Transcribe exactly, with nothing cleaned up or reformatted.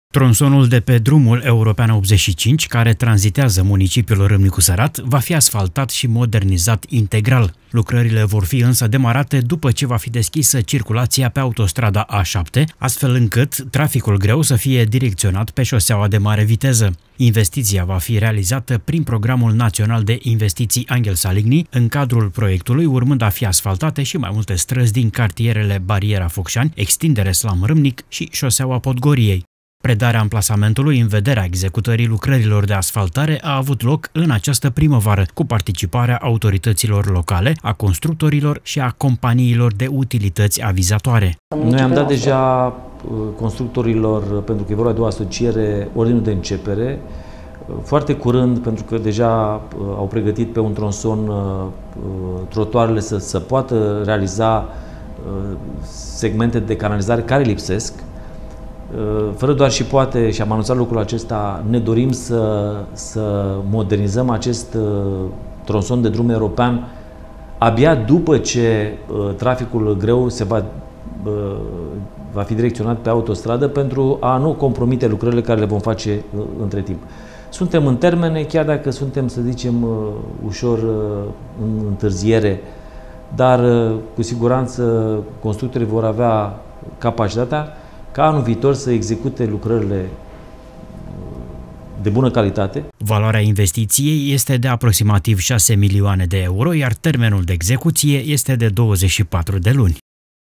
Tronsonul de pe drumul European optzeci și cinci, care tranzitează municipiul Râmnicu Sărat, va fi asfaltat și modernizat integral. Lucrările vor fi însă demarate după ce va fi deschisă circulația pe autostrada A șapte, astfel încât traficul greu să fie direcționat pe șoseaua de mare viteză. Investiția va fi realizată prin Programul Național de Investiții Angel Saligny, în cadrul proiectului urmând a fi asfaltate și mai multe străzi din cartierele Bariera Focșani, Extindere Slam Râmnic și șoseaua Podgoriei. Predarea amplasamentului în vederea executării lucrărilor de asfaltare a avut loc în această primăvară, cu participarea autorităților locale, a constructorilor și a companiilor de utilități avizatoare. Noi am dat deja constructorilor, pentru că e vorba de o asociere, ordinul de începere. Foarte curând, pentru că deja au pregătit pe un tronson trotuarele să, să poată realiza segmente de canalizare care lipsesc. Fără doar și poate, și am anunțat lucrul acesta, ne dorim să, să modernizăm acest tronson de drum european abia după ce uh, traficul greu se va, uh, va fi direcționat pe autostradă, pentru a nu compromite lucrările care le vom face uh, între timp. Suntem în termene, chiar dacă suntem, să zicem, uh, ușor uh, în întârziere, dar uh, cu siguranță constructorii vor avea capacitatea ca anul viitor să execute lucrările de bună calitate. Valoarea investiției este de aproximativ șase milioane de euro, iar termenul de execuție este de douăzeci și patru de luni.